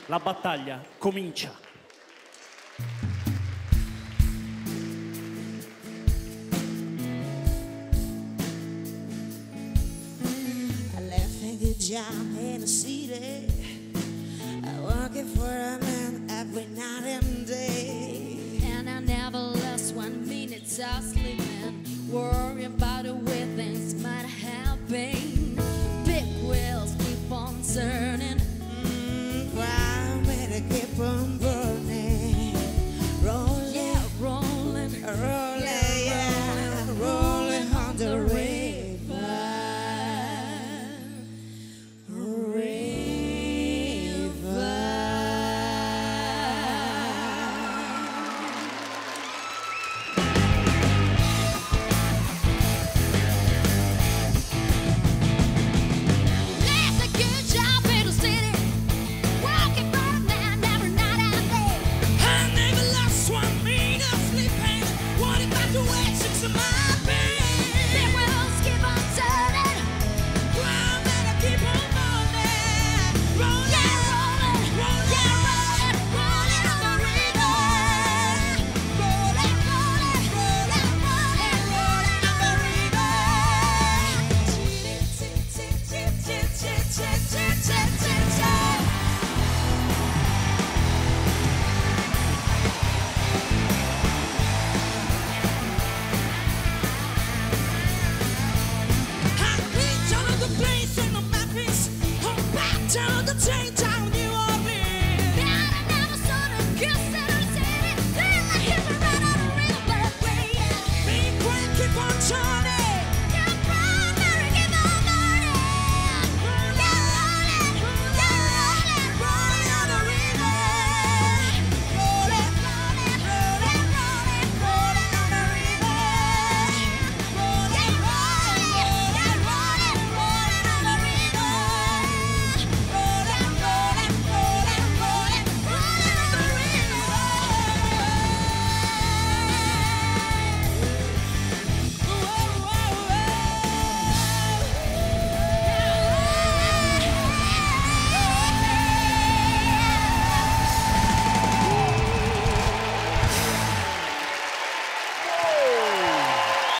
La battaglia comincia. I left a good job in a city, working for a man every night and day. And I never lost 1 minute of sleeping, worrying about the way